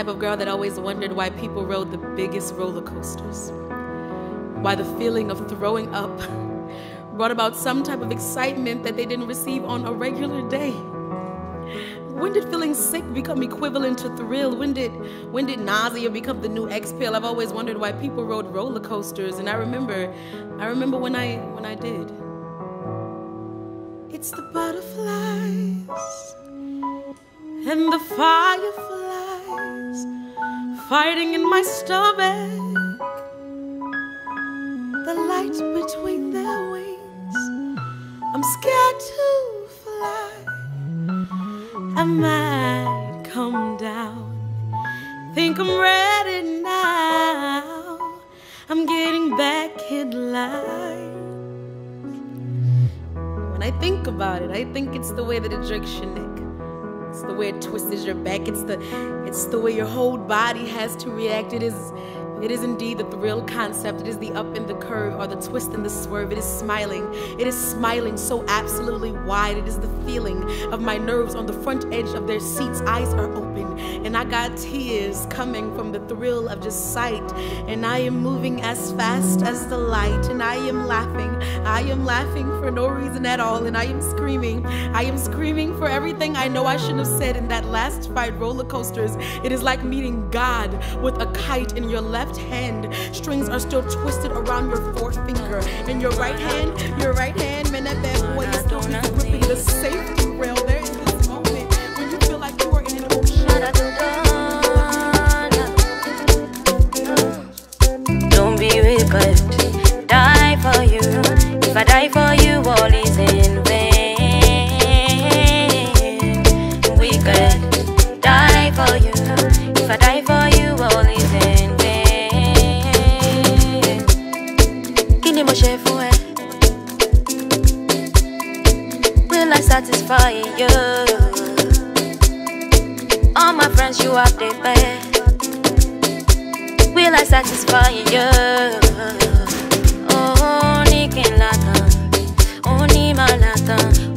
type of girl that always wondered why people rode the biggest roller coasters. Why the feeling of throwing up brought about some type of excitement that they didn't receive on a regular day. When did feeling sick become equivalent to thrill? When did nausea become the new exhale? I've always wondered why people rode roller coasters, and I remember when I did. It's the butterflies and the fireflies fighting in my stomach. The light between their wings. I'm scared to fly. I might come down. Think I'm ready now. I'm getting back in line. When I think about it, I think it's the way that it jerks your neck. It's the way it twists your back. It's the way your whole body has to react. It is indeed the thrill concept. It is the up and the curve, or the twist and the swerve. It is smiling. It is smiling so absolutely wide. It is the feeling of my nerves on the front edge of their seats. Eyes are open, and I got tears coming from the thrill of just sight. And I am moving as fast as the light, and I am laughing. I am laughing for no reason at all, and I am screaming. I am screaming for everything I know I shouldn't have said in that last fight. Roller coasters. It is like meeting God with a kite in your left hand. Strings are still twisted around your forefinger. In your right hand, man, that bad boy is still gripping the safety rail. There is this moment when you feel like you are in an ocean. Don't be wicked, die for you. If I die for you, all is in vain. Wicked, die for you. If I die for you, all is in vain. Will I satisfy you? All my friends, you have the best. Will I satisfy you? Oh, ni ken latan, oh ni malatan.